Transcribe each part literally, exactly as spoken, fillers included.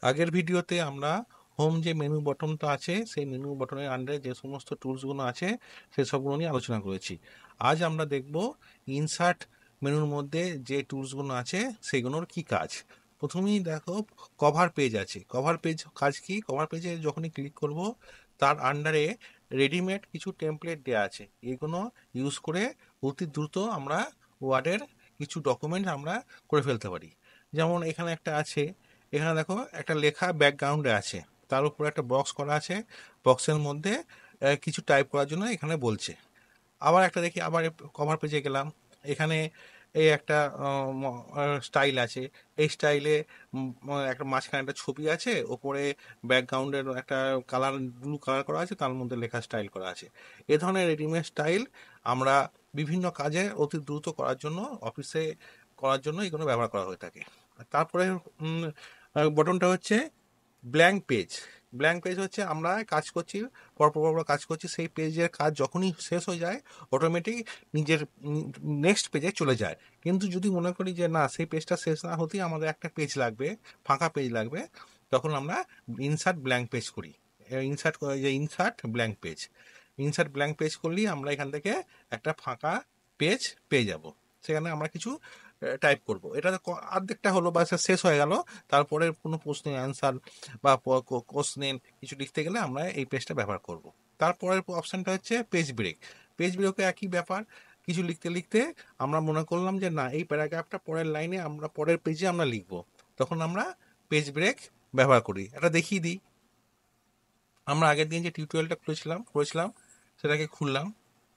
আগের ভিডিওতে আমরা হোম যে মেনু বটনটা আছে সেই মেনু বটনের আন্ডারে যে সমস্ত টুলসগুলো আছে সেসবগুলো নিয়ে আলোচনা করেছি। আজ আমরা দেখব ইনসার্ট মেনুর মধ্যে যে টুলসগুলো আছে সেগুলোর কি কাজ। প্রথমেই দেখো কভার পেজ আছে। কভার পেজ কাজ কি? কভার পেজে যখনই ক্লিক করব তার আন্ডারে রেডিমেড কিছু টেমপ্লেট দেওয়া আছে। এগুলো ইউজ করে অতি দ্রুত আমরা ওয়ার্ডের কিছু ডকুমেন্ট আমরা করে ফেলতে পারি। যেমন এখানে একটা আছে, এখানে দেখো একটা লেখা ব্যাকগ্রাউন্ডে আছে, তার উপরে একটা বক্স করা আছে, বক্সের মধ্যে আহ, কিছু টাইপ করার জন্য এখানে বলছে। আবার একটা দেখি, আবার কভার পেজে গেলাম, এখানে এই একটা স্টাইল আছে। এই স্টাইলে একটা মাঝখানে একটা ছবি আছে, ওপরে ব্যাকগ্রাউন্ডের একটা কালার ব্লু কালার করা আছে, তার মধ্যে লেখা স্টাইল করা আছে। এ ধরনের রেডিমেড স্টাইল আমরা বিভিন্ন কাজে অতি দ্রুত করার জন্য, অফিসে করার জন্য এগুলো ব্যবহার করা হয়ে থাকে। তারপরে বটনটা হচ্ছে ব্ল্যাঙ্ক পেজ। ব্ল্যাঙ্ক পেজ হচ্ছে আমরা কাজ করছি, পরপর পরপর কাজ করছি, সেই পেজের কাজ যখনই শেষ হয়ে যায় অটোমেটিক নিজের নেক্সট পেজে চলে যায়। কিন্তু যদি মনে করি যে না, সেই পেজটা শেষ না হতেই আমাদের একটা পেজ লাগবে, ফাঁকা পেজ লাগবে, তখন আমরা ইনসার্ট ব্ল্যাঙ্ক পেজ করি। ইনসার্ট যে insert blank page, insert blank page করলেই আমরা এখান থেকে একটা ফাঁকা পেজ পেয়ে যাব। সেখানে আমরা কিছু টাইপ করব। এটা অর্ধেকটা হলো বা শেষ হয়ে গেল। তারপরে কোনো প্রশ্নের অ্যান্সার বা কোশ্চেন কিছু লিখতে গেলে আমরা এই পেজটা ব্যবহার করব। তারপরের অপশানটা হচ্ছে পেজ ব্রেক। পেজ ব্রেকে একই ব্যাপার, কিছু লিখতে লিখতে আমরা মনে করলাম যে না, এই প্যারাগ্রাফটা পরের লাইনে আমরা পরের পেজে আমরা লিখব, তখন আমরা পেজ ব্রেক ব্যবহার করি। এটা দেখিয়ে দিই। আমরা আগের দিন যে টিউটোরিয়ালটা খুলেছিলাম করেছিলাম সেটাকে খুললাম।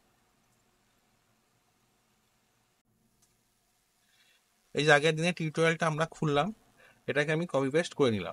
এই যে আগের দিনের টিউটোরিয়ালটা আমরা খুললাম, এটাকে আমি কপি পেস্ট করে নিলাম।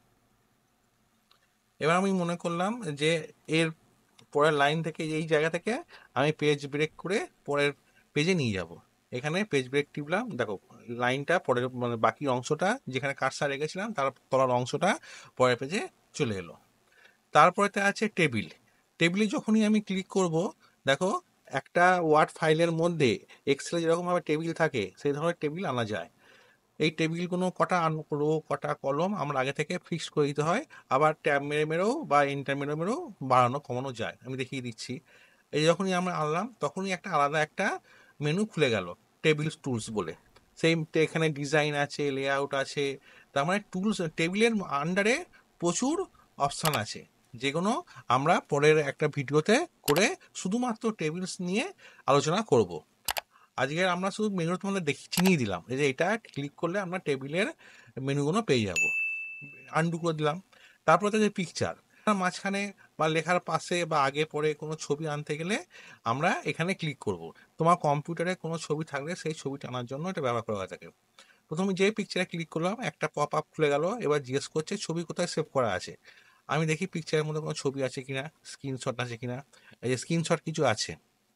এবার আমি মনে করলাম যে এর পরের লাইন থেকে, এই জায়গা থেকে আমি পেজ ব্রেক করে পরের পেজে নিয়ে যাব। এখানে পেজ ব্রেক টিপলাম, দেখো লাইনটা পরের মানে বাকি অংশটা যেখানে কার্সার রেখেছিলাম তার তলার অংশটা পরের পেজে চলে এলো। তারপরেতে আছে টেবিল। টেবিলে যখনই আমি ক্লিক করব, দেখো একটা ওয়ার্ড ফাইলের মধ্যে এক্সেলে যেরকমভাবে টেবিল থাকে সেই ধরনের টেবিল আনা যায়। এই টেবিলগুলো কটা রো কটা কলম আমরা আগে থেকে ফিক্স করে দিতে হয়। আবার ট্যাব মেরে মেরেও বা ইন্টার মেরে মেরেও বাড়ানো কমানো যায়। আমি দেখিয়ে দিচ্ছি। এই যখনই আমরা আনলাম তখনই একটা আলাদা একটা মেনু খুলে গেল, টেবিল টুলস বলে। সেই এখানে ডিজাইন আছে, লেআউট আছে, তার মানে টুলস টেবিলের আন্ডারে প্রচুর অপশান আছে, যেগুলো আমরা পরের একটা ভিডিওতে করে শুধুমাত্র টেবিলস নিয়ে আলোচনা করব। আজকে আমরা শুধু মেনুটা তোমাদের দেখি চিনিয়ে দিলাম, এই যে এটা ক্লিক করলে আমরা টেবিলের মেনুগুলো পেয়ে যাব। আনডু করে দিলাম। তারপরে যে পিকচার মাঝখানে বা লেখার পাশে বা আগে পরে কোনো ছবি আনতে গেলে আমরা এখানে ক্লিক করব। তোমার কম্পিউটারে কোনো ছবি থাকলে সেই ছবি টানার জন্য এটা ব্যবহার করা হয়ে থাকে। প্রথমে যে পিকচারে ক্লিক করলাম একটা পপ আপ খুলে গেল, এবার জিজ্ঞেস করছে ছবি কোথায় সেভ করা আছে। আমি দেখি পিকচারের মধ্যে কোনো ছবি আছে কিনা, স্ক্রিনশট আছে কিনা। এই যে স্ক্রিনশট কিছু আছে,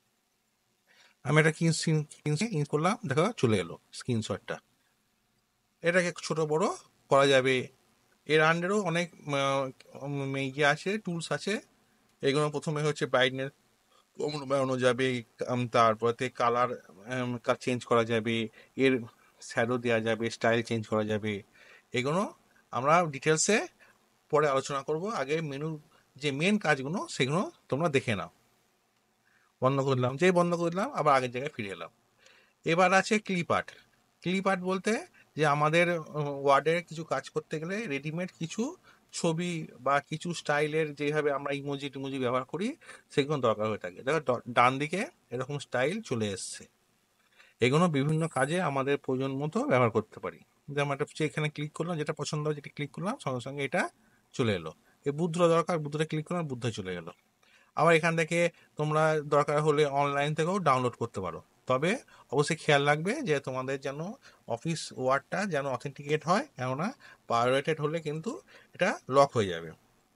আমি একটা ইন করলাম, দেখো চলে এলো স্ক্রিনশটটা। এটাকে ছোট বড় করা যাবে। এর আন্ডারেও অনেক ইয়ে আছে, টুলস আছে। এগুলো প্রথমে হচ্ছে ব্রাইটনেস বাড়ানো যাবে, তারপরে কালার চেঞ্জ করা যাবে, এর শ্যাডো দেওয়া যাবে, স্টাইল চেঞ্জ করা যাবে। এগুলো আমরা ডিটেলসে পরে আলোচনা করব। আগে মেনুর যে মেন কাজগুলো সেগুলো তোমরা দেখে নাও। বন্ধ করলাম, যেই বন্ধ করলাম আবার আগের জায়গায় ফিরে এলাম। এবার আছে ক্লিপ আর্ট। ক্লিপ আর্ট বলতে যে আমাদের ওয়ার্ডের কিছু কাজ করতে গেলে রেডিমেড কিছু ছবি বা কিছু স্টাইলের যেভাবে আমরা ইমোজি টিমোজি ব্যবহার করি সেগুলো দরকার হয়ে থাকে। দেখো ডান দিকে এরকম স্টাইল চলে এসছে। এগুলো বিভিন্ন কাজে আমাদের প্রয়োজন মতো ব্যবহার করতে পারি। যেমন একটা এখানে ক্লিক করলাম, যেটা পছন্দ হয় যেটা ক্লিক করলাম, সঙ্গে সঙ্গে এটা চলে এলো। এই বুদ্ধটা দরকার, বুদ্ধটা ক্লিক করলাম, বুদ্ধ চলে গেলো। আবার এখান থেকে তোমরা দরকার হলে অনলাইন থেকেও ডাউনলোড করতে পারো। তবে অবশ্যই খেয়াল রাখবে যে তোমাদের যেন অফিস ওয়ার্ডটা যেন অথেন্টিকেট হয়, কেননা পাইরেটেড হলে কিন্তু এটা লক হয়ে যাবে।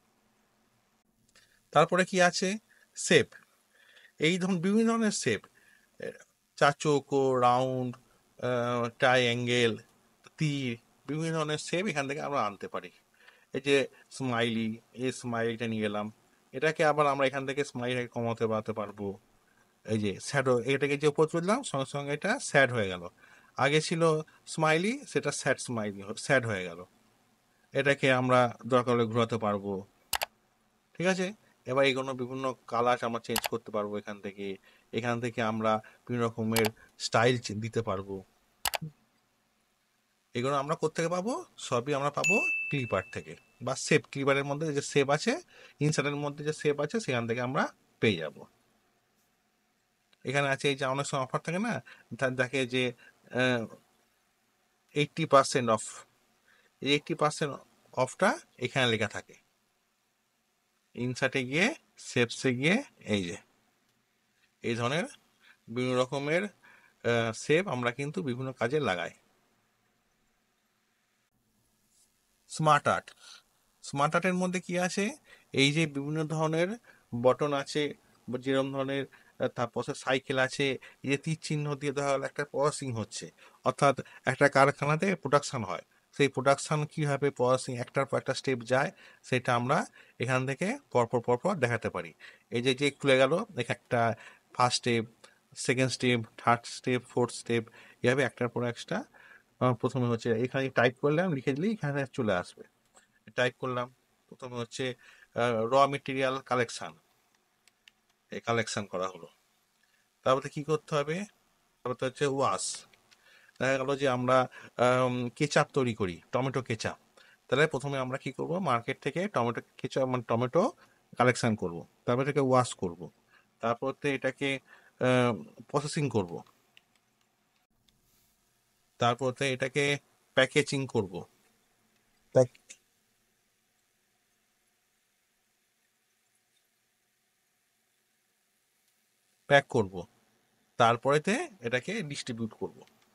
তারপরে কি আছে, শেপ। এই ধরুন বিভিন্ন ধরনের শেপ, চার চৌকো, রাউন্ড, ট্রাইঅ্যাঙ্গেল, তীর, বিভিন্ন ধরনের শেপ এখান থেকে আমরা আনতে পারি। এই যে স্মাইলি, এই স্মাইলিটা নিয়ে গেলাম, এটাকে আবার আমরা এখান থেকে স্মাইলটাকে কমাতে বাড়াতে পারবো। এই যে স্যাডো, এটাকে যে উপর তুললাম সঙ্গে সঙ্গে এটা স্যাড হয়ে গেল। আগে ছিল স্মাইলি, সেটা স্যাড স্মাইলি স্যাড হয়ে গেল। এটাকে আমরা দরকার হলে ঘোরাতে পারবো, ঠিক আছে। এবার এগুলো বিভিন্ন কালার আমরা চেঞ্জ করতে পারবো এখান থেকে। এখান থেকে আমরা বিভিন্ন রকমের স্টাইল দিতে পারবো। এগুলো আমরা কোত্থেকে পাবো? সবই আমরা পাবো ক্লিপার থেকে, বা সেভ ক্লিপারের মধ্যে যে সেভ আছে, ইনসার্টের মধ্যে যে সেভ আছে সেখান থেকে আমরা পেয়ে যাব। এখানে আছে এই যে অনেক সময় অফার থাকে না, তার দেখে যে এইটটি পার্সেন্ট অফ, এই এইটটি পার্সেন্ট অফটা এখানে লেখা থাকে। ইনসার্টে গিয়ে সেভসে গিয়ে এই যে এই ধরনের বিভিন্ন রকমের সেভ আমরা কিন্তু বিভিন্ন কাজে লাগাই। স্মার্ট আর্ট, স্মার্ট আর্টের মধ্যে কি আছে? এই যে বিভিন্ন ধরনের বটন আছে, যেরকম ধরনের তারপর সাইকেল আছে, এই যে তীর চিহ্ন দিয়ে ধরা হলো একটা প্রসেসিং হচ্ছে, অর্থাৎ একটা কারখানাতে প্রোডাকশন হয়, সেই প্রোডাকশন কীভাবে প্রসেসিং একটার পর একটা স্টেপ যায় সেটা আমরা এখান থেকে পরপর পরপর দেখাতে পারি। এই যে যে খুলে গেল একটা first step, second step, third step, fourth step, এভাবে একটার পর একটা। প্রথমে হচ্ছে এখানে টাইপ করলাম, লিখে দিলেই এখানে চলে আসবে। টাইপ করলাম, প্রথমে হচ্ছে র মেটেরিয়াল কালেকশন, এই কালেকশন করা হলো। তারপরে কি করতে হবে? তারপরে হচ্ছে ওয়াশ। দেখা গেল যে আমরা কেচাপ তৈরি করি, টমেটো কেচাপ, তাহলে প্রথমে আমরা কি করব? মার্কেট থেকে টমেটো কেচাপ মানে টমেটো কালেকশন করব, তারপর এটাকে ওয়াশ করব, তারপর এটাকে প্রসেসিং করব, তারপর এটাকে প্যাকেজিং করব, প্যাক করব, তারপরেতে এটাকে ডিস্ট্রিবিউট করব।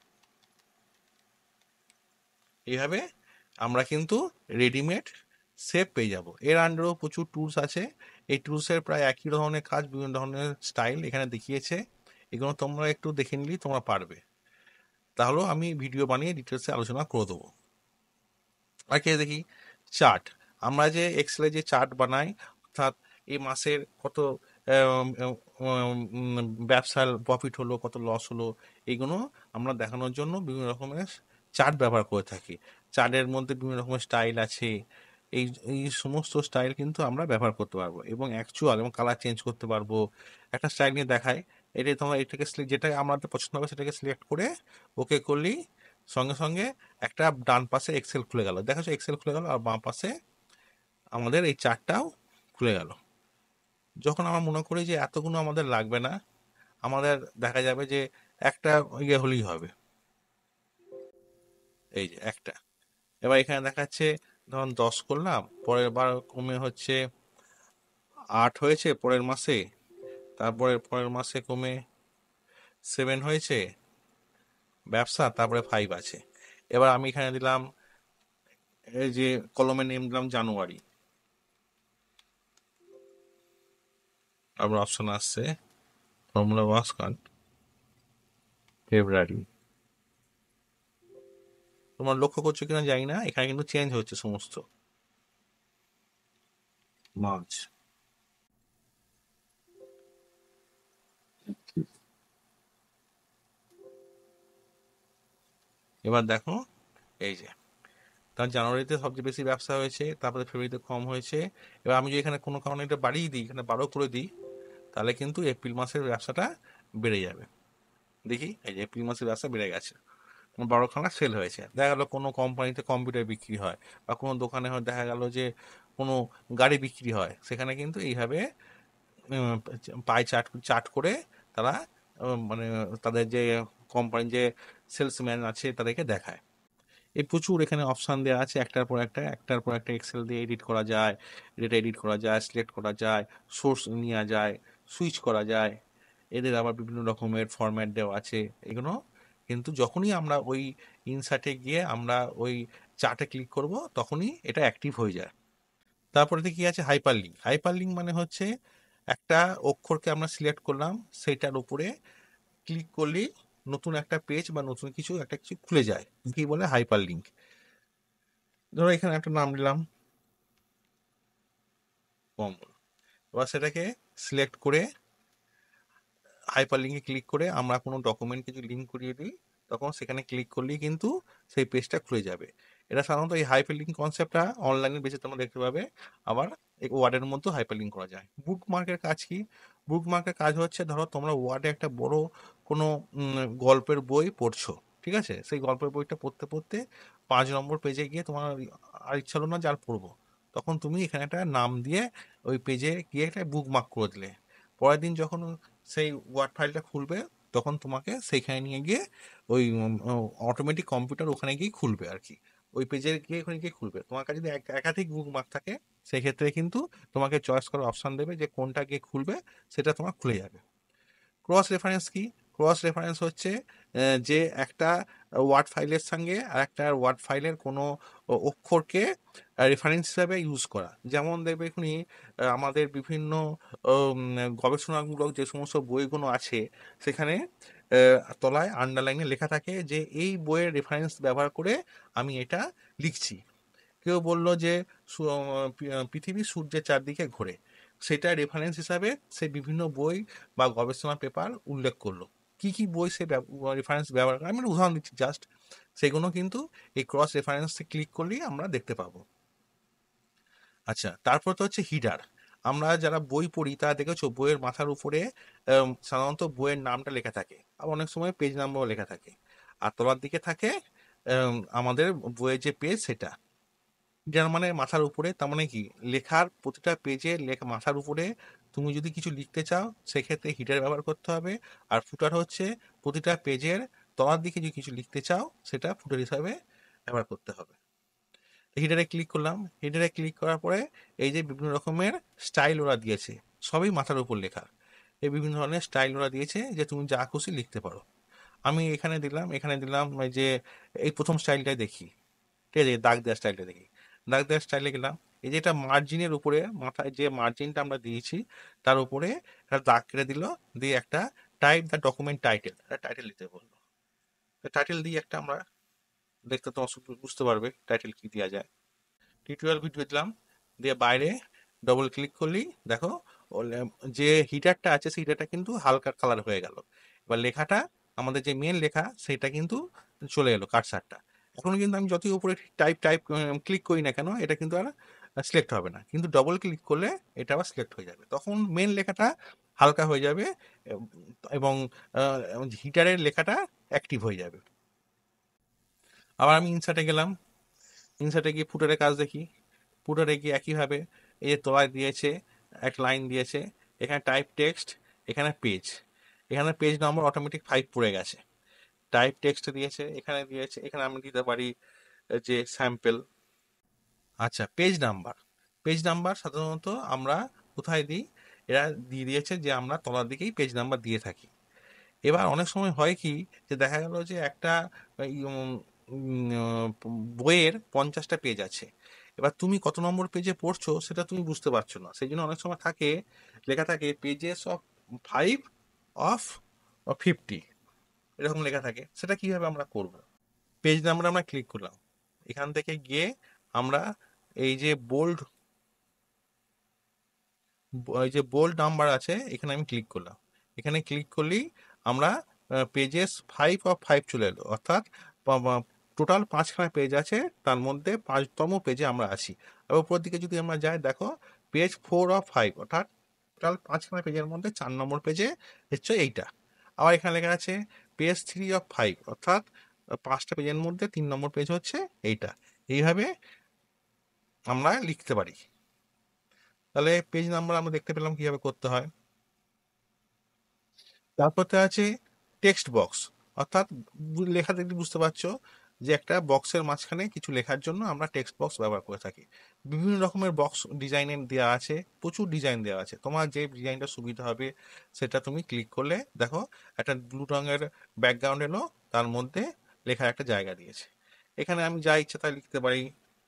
এইভাবে আমরা কিন্তু রেডিমেড সেপ পেয়ে যাব। এর আন্ডারেও প্রচুর টুলস আছে, এই টুলসের প্রায় একই ধরনের কাজ, বিভিন্ন ধরনের স্টাইল এখানে দেখিয়েছে, এগুলো তোমরা একটু দেখে নিলেই তোমরা পারবে। তাহলেও আমি ভিডিও বানিয়ে ডিটেলসে আলোচনা করে দেবো। আর কে দেখি চার্ট, আমরা যে এক্সেলে যে চার্ট বানাই, অর্থাৎ এই মাসের কত ব্যবসার প্রফিট হলো, কত লস হলো, এইগুলো আমরা দেখানোর জন্য বিভিন্ন রকমের চার্ট ব্যবহার করে থাকি। চার্টের মধ্যে বিভিন্ন রকমের স্টাইল আছে, এই এই সমস্ত স্টাইল কিন্তু আমরা ব্যবহার করতে পারবো এবং অ্যাকচুয়াল এবং কালার চেঞ্জ করতে পারবো। একটা স্টাইল নিয়ে দেখাই, এটাই তোমরা এটাকে যেটা আমাদের পছন্দ হবে সেটাকে সিলেক্ট করে ওকে করলেই সঙ্গে সঙ্গে একটা ডান পাশে এক্সেল খুলে গেল, দেখা যাচ্ছে এক্সেল খুলে গেল, আর বাম পাশে আমাদের এই চার্টটাও খুলে গেল। যখন আমরা মনে করি যে এতগুলো আমাদের লাগবে না, আমাদের দেখা যাবে যে একটা ইয়ে হলেই হবে, এই যে একটা। এবার এখানে দেখাচ্ছে ধরুন দশ করলাম, পরের বার কমে হচ্ছে আট হয়েছে পরের মাসে, তারপরে পরের মাসে কমে সেভেন হয়েছে ব্যবসা, তারপরে ফাইভ আছে। এবার আমি এখানে দিলাম এই যে কলমে নেম দিলাম জানুয়ারি, আবার অপশন আসছে ফর্মুলা ওয়াশ কার্ড ফেব্রুয়ারি। তোমার লক্ষ্য করছো কিনা জানি না, এখানে কিন্তু চেঞ্জ হচ্ছে সমস্ত। মার্চ, এবার দেখো এই যে তার জানুয়ারিতে সবচেয়ে বেশি ব্যবসা হয়েছে, তারপরে ফেব্রুয়ারিতে কম হয়েছে। এবার আমি যদি এখানে কোনো কারণে এটা বাড়িয়ে দিই, এখানে বারো করে দিই, তাহলে কিন্তু এপ্রিল মাসের ব্যবসাটা বেড়ে যাবে। দেখি এই যে এপ্রিল মাসের ব্যবসা বেড়ে গেছে, বারোখানা সেল হয়েছে। দেখা গেলো কোনো কোম্পানিতে কম্পিউটার বিক্রি হয়, বা কোনো দোকানে হয় দেখা গেল যে কোনো গাড়ি বিক্রি হয়, সেখানে কিন্তু এইভাবে পাই চার্ট চার্ট করে তারা মানে তাদের যে কোম্পানির যে সেলসম্যান আছে তাদেরকে দেখায়। এই প্রচুর এখানে অপশান দেওয়া আছে, একটার পর একটা একটার পর একটা এক্সেল দিয়ে এডিট করা যায়, ডেটা এডিট করা যায়, সিলেক্ট করা যায়, সোর্স নেওয়া যায়, সুইচ করা যায়। এদের আবার বিভিন্ন রকমের ফরম্যাট দেওয়া আছে। এগুলো কিন্তু যখনই আমরা ওই ইনসার্টে গিয়ে আমরা ওই চার্টে ক্লিক করব তখনই এটা অ্যাক্টিভ হয়ে যায়। তারপরে কি আছে হাইপার লিঙ্ক। হাইপার লিঙ্ক মানে হচ্ছে একটা অক্ষরকে আমরা সিলেক্ট করলাম, সেটার উপরে ক্লিক করলেই নতুন একটা পেজ বা নতুন কিছু একটা কিছু খুলে যায়, কি বলে হাইপার লিঙ্ক। ধরো এখানে একটা নাম দিলাম কমল, এবার সেটাকে সিলেক্ট করে হাইপার লিঙ্কে ক্লিক করে আমরা কোনো ডকুমেন্ট কিছু লিঙ্ক করিয়ে দিই, তখন সেখানে ক্লিক করলেই কিন্তু সেই পেজটা খুলে যাবে। এটা সাধারণত এই হাইপারলিঙ্ক কনসেপ্টটা অনলাইনের বেশি তোমরা দেখতে পাবে, আবার এই ওয়ার্ডের মধ্যে হাইপারলিঙ্ক করা যায়। বুকমার্কের কাজ কি? বুকমার্কের কাজ হচ্ছে, ধরো তোমরা ওয়ার্ডে একটা বড় কোনো উম, গল্পের বই পড়ছো, ঠিক আছে, সেই গল্পের বইটা পড়তে পড়তে পাঁচ নম্বর পেজে গিয়ে তোমার আর ইচ্ছা হলো না যে আর পড়বো, তখন তুমি এখানে একটা নাম দিয়ে ওই পেজে গিয়ে একটা বুকমার্ক করে দিলে। পরের দিন যখন সেই ওয়ার্ড ফাইলটা খুলবে, তখন তোমাকে সেইখানে নিয়ে গিয়ে ওই অটোমেটিক কম্পিউটার ওখানে গিয়ে খুলবে আর কি, ওই পেজে গিয়ে ওখানে গিয়ে খুলবে। তোমার কাছে যদি এক- একাধিক বুকমার্ক থাকে, সেক্ষেত্রে কিন্তু তোমাকে চয়েস করার অপশান দেবে যে কোনটা গিয়ে খুলবে, সেটা তোমার খুলে যাবে। ক্রস রেফারেন্স কি? ক্রস রেফারেন্স হচ্ছে আহ, যে একটা ওয়ার্ড ফাইলের সঙ্গে আর একটা ওয়ার্ড ফাইলের কোনো অ- অক্ষরকে রেফারেন্স হিসাবে ইউজ করা। যেমন দেখবে এখুনি আহ, আমাদের বিভিন্ন উম, গবেষণামূলক যে সমস্ত বইগুলো আছে, সেখানে আহ, তলায় আন্ডারলাইনে লেখা থাকে যে এই বইয়ের রেফারেন্স ব্যবহার করে আমি এটা লিখছি। কেউ বলল যে সু- আহ, পৃ- আহ, পৃথিবী সূর্যের চারদিকে ঘোরে, সেটা রেফারেন্স হিসাবে সে বিভিন্ন বই বা গবেষণা পেপার উল্লেখ করলো। কি কি বই সে রেফারেন্স ব্যবহার করে, আমি একটা উদাহরণ দিচ্ছি জাস্ট, সেগুলো কিন্তু এই ক্রস রেফারেন্সে ক্লিক করলেই আমরা দেখতে পাবো। আচ্ছা, তারপর তো হচ্ছে হিডার। আমরা যারা বই পড়ি তারা দেখেছো বইয়ের মাথার উপরে আম, সাধারণত বইয়ের নামটা লেখা থাকে, আর অনেক সময় পেজ নাম্বারও লেখা থাকে, আর তলার দিকে থাকে আম, আমাদের বইয়ের যে পেজ সেটা। যার মানে মাথার উপরে, তার মানে কি, লেখার প্রতিটা পেজে লেখা মাথার উপরে তুমি যদি কিছু লিখতে চাও সেক্ষেত্রে হিডার ব্যবহার করতে হবে। আর ফুটার হচ্ছে প্রতিটা পেজের তলার দিকে যদি কিছু লিখতে চাও সেটা ফুটার হিসাবে ব্যবহার করতে হবে। হিডারে ক্লিক করলাম, হিডারে ক্লিক করার পরে এই যে বিভিন্ন রকমের স্টাইল ওরা দিয়েছে, সবই মাথার উপর লেখা। এই বিভিন্ন ধরনের স্টাইল ওরা দিয়েছে যে তুমি যা খুশি লিখতে পারো। আমি এখানে দিলাম, এখানে দিলাম এই যে এই প্রথম স্টাইলটাই দেখি, ঠিক আছে, এই দাগ দেওয়া স্টাইলটা দেখি। দাগ দেওয়া স্টাইলে গেলাম, এই যে এটা মার্জিনের উপরে মাথায় যে মার্জিনটা আমরা দিয়েছি তার উপরে একটা দাগ কেটে দিল, দিয়ে একটা টাইপ দ্য ডকুমেন্ট টাইটেল, একটা টাইটেল দিতে বললো। টাইটেল দিয়ে একটা আমরা দেখতে তোমার সু- বুঝতে পারবে টাইটেল কি দেওয়া যায়। টিউটোরিয়াল ভিডিও দিলাম, দিয়ে বাইরে ডবল ক্লিক করলেই দেখো ও লে- যে হিটারটা আছে সেই হিটারটা কিন্তু হালকা কালার হয়ে গেল। এবার লেখাটা, আমাদের যে মেন লেখা সেটা কিন্তু চলে এলো কার্সারটা। এখন কিন্তু আমি যতই উপরে টাইপ টাইপ ক্লিক করি না কেন, এটা কিন্তু আর সিলেক্ট হবে না, কিন্তু ডবল ক্লিক করলে এটা আবার সিলেক্ট হয়ে যাবে, তখন মেন লেখাটা হালকা হয়ে যাবে এব- এবং হিটারের লেখাটা অ্যাক্টিভ হয়ে যাবে। আবার আমি ইনসার্টে গেলাম, ইনসার্টে গিয়ে ফুটারের কাজ দেখি। পুরো রেখে একইভাবে এই যে তলায় দিয়েছে এক লাইন দিয়েছে, এখানে টাইপ টেক্সট, এখানে পেজ, এখানে পেজ নম্বর অটোমেটিক ফাইভ পড়ে গেছে। টাইপ টেক্সট দিয়েছে, এখানে দিয়েছে, এখানে আমি দিতে পারি আহ, যে স্যাম্পল। আচ্ছা, পেজ নাম্বার। পেজ নাম্বার সাধারণত আমরা কোথায় দিই? এরা দিয়ে দিয়েছে যে আমরা তলার দিকেই পেজ নাম্বার দিয়ে থাকি। এবার অনেক সময় হয় কি, যে দেখা গেল যে একটা এই, উম, উম, আহ, বইয়ের পঞ্চাশটা পেজ আছে, এবার তুমি কত নম্বর পেজে পড়ছো সেটা তুমি বুঝতে পারছো না, সেই জন্য অনেক সময় থাকে লেখা থাকে pages of five of fifty, এরকম লেখা থাকে। সেটা কিভাবে আমরা করব? পেজ নাম্বার আমরা ক্লিক করলাম, এখান থেকে গিয়ে আমরা এই যে বোল্ড, এই যে বোল্ড নাম্বার আছে এখানে আমি ক্লিক করলাম, এখানে ক্লিক করলেই আমরা পেজেস ফাইভ অফ ফাইভ চলে এলো, অর্থাৎ টোটাল পাঁচখানা পেজ আছে, তার মধ্যে পাঁচতম পেজে আমরা আছি। আর উপর দিকে যদি আমরা যাই দেখো পেজ ফোর অফ ফাইভ, অর্থাৎ টোটাল পাঁচখানা পেজের মধ্যে চার নম্বর পেজে হচ্ছে এইটা। আবার এখানে লেখা আছে পেজ থ্রি অফ ফাইভ, অর্থাৎ পাঁচটা পেজের মধ্যে তিন নম্বর পেজ হচ্ছে এইটা। এইভাবে আমরা লিখতে পারি। তাহলে পেজ নাম্বার আমরা দেখতে পেলাম কিভাবে করতে হয়। তারপরে আছে টেক্সট বক্স, অর্থাৎ বু- লেখা দেখতে বুঝতে পারছো যে একটা বক্সের মাঝখানে কিছু লেখার জন্য আমরা টেক্সট বক্স ব্যবহার করে থাকি। বিভিন্ন রকমের বক্স ডিজাইনের দেওয়া আছে, প্রচুর ডিজাইন দেওয়া আছে, তোমার যে ডিজাইনটা সুবিধা হবে সেটা তুমি ক্লিক করলে দেখো একটা ব্লু রঙের ব্যাকগ্রাউন্ড এলো, তার মধ্যে লেখার একটা জায়গা দিয়েছে, এখানে আমি যা ইচ্ছা তাই লিখতে পারি।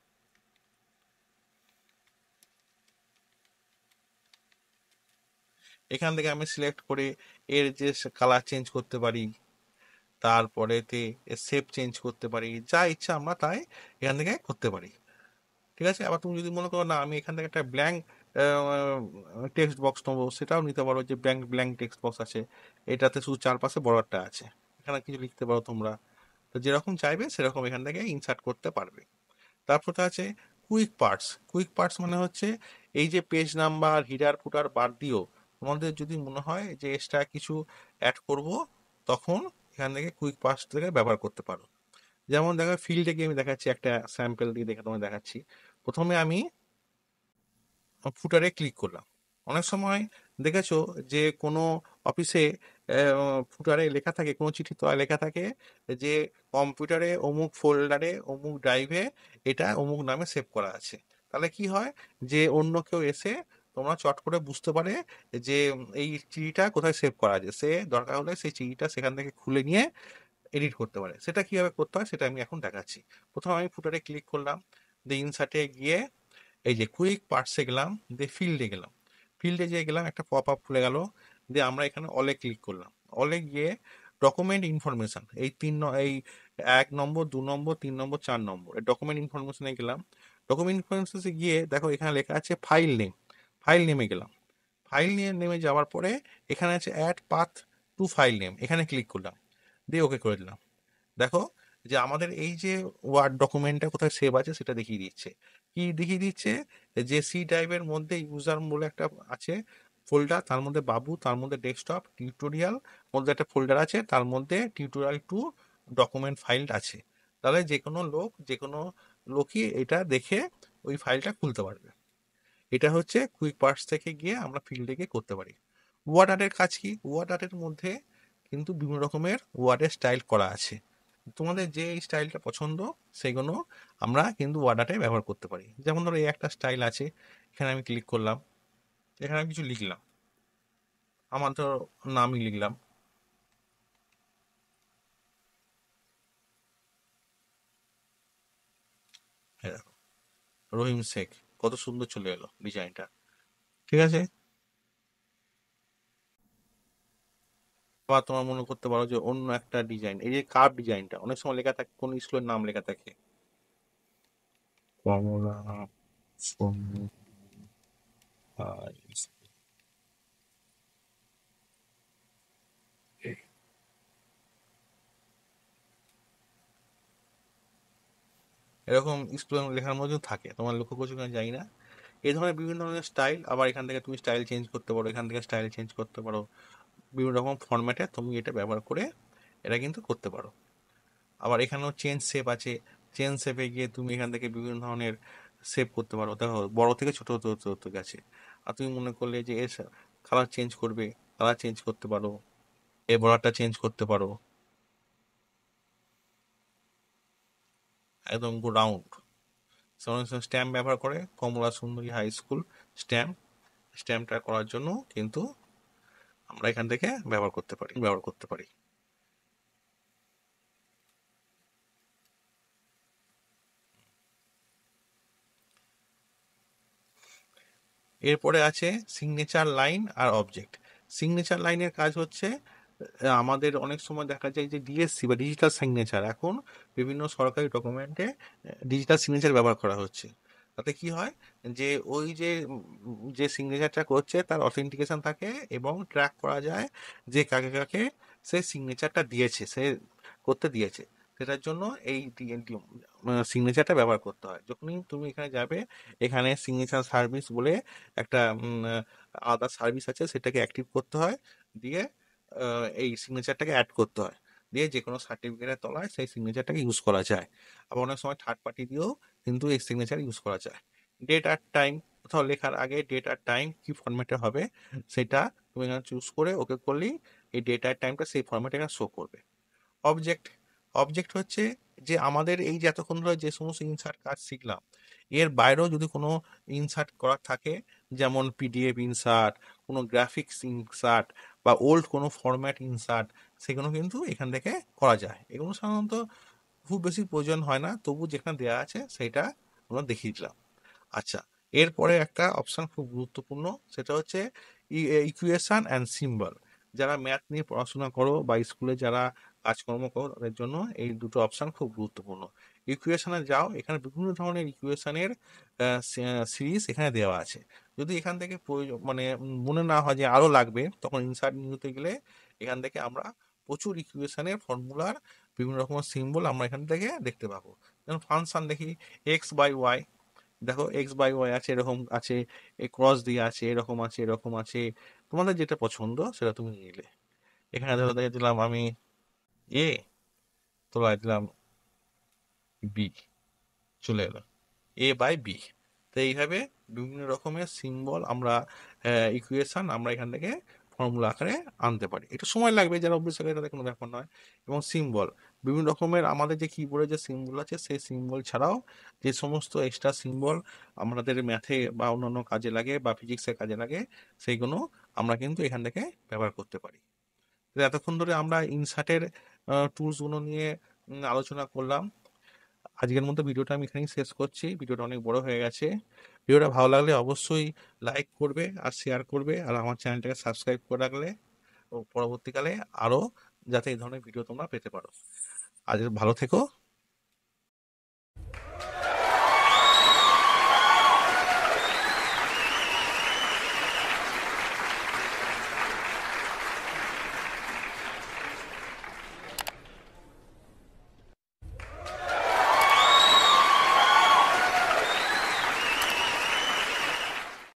এখান থেকে আমি সিলেক্ট করে এর যে কালার চেঞ্জ করতে পারি, তারপরেতে শেপ চেঞ্জ করতে পারি, যা ইচ্ছা আমরা তাই এখান থেকে করতে পারি। ঠিক আছে, আবার তুমি যদি মনে করো না আমি এখান থেকে একটা ব্ল্যাঙ্ক টেক্সট বক্স নেবো, সেটাও নিতে পারো, যে ব্ল্যাঙ্ক ব্ল্যাঙ্ক টেক্সট বক্স আছে, এটাতে শুধু চারপাশে বর্ডারটা আছে, এখানে কিছু লিখতে পারো তোমরা। তো যেরকম চাইবে সেরকম এখান থেকে ইনসার্ট করতে পারবে। তারপর তো আছে কুইক পার্টস। কুইক পার্টস মানে হচ্ছে এই যে পেজ নাম্বার, হিডার ফুটার বাদ দিয়েও তোমাদের যদি মনে হয় যে এক্সট্রা কিছু অ্যাড করব, তখন এখান থেকে কুইক পার্টস থেকে ব্যবহার করতে পারো। যেমন দেখো ফিল্ডে গিয়ে আমি দেখাচ্ছি, একটা স্যাম্পল দিয়ে দেখে তোমায় দেখাচ্ছি। প্রথমে আমি ফুটারে ক্লিক করলাম। অনেক সময় দেখেছো যে কোনো অফিসে ফুটারে লেখা থাকে, কোনো চিঠি তো লেখা থাকে যে কম্পিউটারে অমুক ফোল্ডারে অমুক ড্রাইভে এটা অমুক নামে সেভ করা আছে। তাহলে কি হয়, যে অন্য কেউ এসে তোমরা চট করে বুঝতে পারে যে এই চিঠিটা কোথায় সেভ করা আছে, সে দরকার হলে সেই চিঠিটা সেখান থেকে খুলে নিয়ে এডিট করতে পারে। সেটা কিভাবে করতে হয় সেটা আমি এখন দেখাচ্ছি। প্রথমে আমি ফুটারে ক্লিক করলাম, দিয়ে ইনসার্টে গিয়ে এই যে কুইক পার্টসে গেলাম, দিয়ে ফিল্ডে গেলাম। ফিল্ডে যে গেলাম একটা পপ আপ খুলে গেল, দিয়ে আমরা এখানে অলে ক্লিক করলাম। অলে গিয়ে ডকুমেন্ট ইনফরমেশন, এই তিন ন- এই এক নম্বর, দু নম্বর, তিন নম্বর, চার নম্বর, এই ডকুমেন্ট ইনফরমেশনে গেলাম। ডকুমেন্ট ইনফরমেশনে গিয়ে দেখো এখানে লেখা আছে ফাইল নেম। ফাইল নেমে গেলাম। ফাইল নিয়ে নেমে যাওয়ার পরে এখানে আছে add path to file name, এখানে ক্লিক করলাম, দিয়ে ওকে করে দিলাম। দেখো যে আমাদের এই যে ওয়ার্ড ডকুমেন্টটা কোথায় সেভ আছে সেটা দেখিয়ে দিচ্ছে। কি দেখিয়ে দিচ্ছে, যে সি ড্রাইভের মধ্যে ইউজার বলে একটা আছে ফোল্ডার, তার মধ্যে বাবু, তার মধ্যে ডেস্কটপ টিউটোরিয়াল মধ্যে একটা ফোল্ডার আছে, তার মধ্যে টিউটোরিয়াল টু ডকুমেন্ট ফাইল আছে। তাহলে যে কোনো লোক, যে কোনো লোকই এটা দেখে ওই ফাইলটা খুলতে পারবে। এটা হচ্ছে কুইক পার্টস থেকে গিয়ে আমরা ফিল্ডে গিয়ে করতে পারি। ওয়ার্ড আর্টের কাজ কি, ওয়ার্ড আর্টের মধ্যে কিন্তু বিভিন্ন রকমের ওয়ার্ডের স্টাইল করা আছে। তোমাদের যে স্টাইলটা পছন্দ সেগুলো আমরা কিন্তু ওয়ার্ড আর্টে ব্যবহার করতে পারি। যেমন ধরো এই একটা স্টাইল আছে, এখানে আমি ক্লিক করলাম, এখানে আমি কিছু লিখলাম, আমার ধরো নামই লিখলাম। এই দেখো, রহিম শেখ, কত সুন্দর চলে এলো ডিজাইনটা। ঠিক আছে। বা তোমার মনে করতে পারো যে অন্য একটা ডিজাইন, এই যে কার্ভ ডিজাইনটা অনেক সময় লেখা থাকে, কোন স্কুলের নাম লেখা থাকে, কমলা এরকম স্কুল লেখার মধ্যে থাকে, তোমার লক্ষ্য করছো কিনা জানি না। এই ধরনের বিভিন্ন ধরনের স্টাইল, আবার এখান থেকে তুমি স্টাইল চেঞ্জ করতে পারো, এখান থেকে স্টাইল চেঞ্জ করতে পারো। বিভিন্ন রকম ফরম্যাটে তুমি এটা ব্যবহার করে এটা কিন্তু করতে পারো। আবার এখানেও চেঞ্জ শেপ আছে, চেঞ্জ শেপে গিয়ে তুমি এখান থেকে বিভিন্ন ধরনের শেপ করতে পারো। দেখো বড় থেকে ছোট হতে হতে হতে গেছে। আর তুমি মনে করলে যে এর কালার চেঞ্জ করবে, কালার চেঞ্জ করতে পারো, এর বর্ডারটা চেঞ্জ করতে পারো, একদম রাউন্ড। স্ট্যাম্প ব্যবহার করে কমলা সুন্দরী হাই স্কুল স্ট্যাম্প, স্ট্যাম্পটা করার জন্য কিন্তু আমরা এখান থেকে ব্যবহার করতে পারি, ব্যবহার করতে পারি। এরপরে আছে সিগনেচার লাইন আর অবজেক্ট। সিগনেচার লাইনের কাজ হচ্ছে, আহ, আমাদের অনেক সময় দেখা যায় যে ডিএসসি বা ডিজিটাল সিগনেচার, এখন বিভিন্ন সরকারি ডকুমেন্টে ডিজিটাল সিগনেচার ব্যবহার করা হচ্ছে। তাতে কি হয়, যে ওই যে উম, যে সিগনেচারটা করছে তার অথেন্টিকেশন থাকে এবং ট্র্যাক করা যায় যে কাকে কাকে সে সিগনেচারটা দিয়েছে, সে করতে দিয়েছে। সেটার জন্য এই সিগনেচারটা ব্যবহার করতে হয়। যখনই তুমি এখানে যাবে, এখানে সিগনেচার সার্ভিস বলে একটা উম, আহ, আলাদা সার্ভিস আছে, সেটাকে অ্যাক্টিভ করতে হয়। দিয়ে আহ, এই সিগনেচারটাকে অ্যাড করতে হয়। দিয়ে যে কোনো সার্টিফিকেটের তলায় সেই সিগনেচারটাকে ইউজ করা যায়। আবার অনেক সময় থার্ড পার্টি দিয়েও কিন্তু এই সিগনেচার ইউজ করা যায়। ডেট আর টাইম, কোথাও লেখার আগে ডেট আর টাইম কি ফরম্যাটে হবে সেটা তুমি এখানে চুজ করে ওকে করলেই এই ডেট আর টাইমটা সেই ফরম্যাটে এখানে শো করবে। অবজেক্ট, অবজেক্ট হচ্ছে যে আমাদের এই যে এতক্ষণ ধরে যে সমস্ত ইনসার্ট কাজ শিখলাম, এর বাইরেও যদি কোনো ইনসার্ট করার থাকে, যেমন পিডিএফ ইনসার্ট, কোনো গ্রাফিক্স ইনসার্ট, বা ওল্ড কোনো ফরম্যাট ইনসার্ট, সেগুলো কিন্তু এখান থেকে করা যায়। এগুলো সাধারণত খুব বেশি প্রয়োজন হয় না, তবু যেখানে দেওয়া আছে সেটা আমরা দেখিয়ে দিলাম। আচ্ছা, এরপরে একটা অপশন খুব গুরুত্বপূর্ণ, সেটা হচ্ছে ইকুয়েশন অ্যান্ড সিম্বল। যারা ম্যাথ নিয়ে পড়াশোনা করো বা স্কুলে যারা কাজকর্ম করো তাদের জন্য এই দুটো অপশন খুব গুরুত্বপূর্ণ। ইকুয়েশনে যাও, এখানে বিভিন্ন ধরনের ইকুয়েশনের সিরিজ এখানে দেওয়া আছে। যদি এখান থেকে প্রয়োজন মানে উম, মনে না হয় যে আরো লাগবে, তখন ইনসার্ট নিতে গেলে এখান থেকে আমরা প্রচুর ইকুয়েশনের ফর্মুলার বিভিন্ন রকমের সিম্বল আমরা এখান থেকে দেখতে পাবো। যেমন ফাংশন দেখি এক্স বাই ওয়াই, দেখো এক্স বাই ওয়াই আছে, এরকম আছে, এই ক্রস দিয়ে আছে, এরকম আছে, এরকম আছে, তোমাদের যেটা পছন্দ সেটা তুমি নিলে। এখানে ধরো দেখে দিলাম আমি এ, তোলা দিলাম বি, চলে এলো এ বাই বি। তো এইভাবে বিভিন্ন রকমের সিম্বল আমরা, ইকুয়েশন আমরা এখান থেকে ফর্মুলা আকারে আনতে পারি। একটু সময় লাগবে, যারা অভ্যেস করে তাদের কোনো ব্যাপার নয়। এবং সিম্বল বিভিন্ন রকমের, আমাদের যে কিবোর্ডে যে সিম্বল আছে সেই সিম্বল ছাড়াও যে সমস্ত এক্সট্রা সিম্বল আমাদের ম্যাথে বা অন্যান্য কাজে লাগে বা ফিজিক্সের কাজে লাগে, সেইগুলো আমরা কিন্তু এখান থেকে ব্যবহার করতে পারি। তো এতক্ষণ ধরে আমরা ইনসার্টের টুলসগুলো নিয়ে উম, আলোচনা করলাম। আজকের মতো ভিডিওটা আমি এখানেই শেষ করছি, ভিডিওটা অনেক বড় হয়ে গেছে। ভিডিওটা ভালো লাগলে অবশ্যই লাইক করবে আর শেয়ার করবে, আর আমার চ্যানেলটাকে সাবস্ক্রাইব করে রাখলে ও পরবর্তীকালে আরও যাতে এই ধরনের ভিডিও তোমরা পেতে পারো। আজ ভালো থেকো।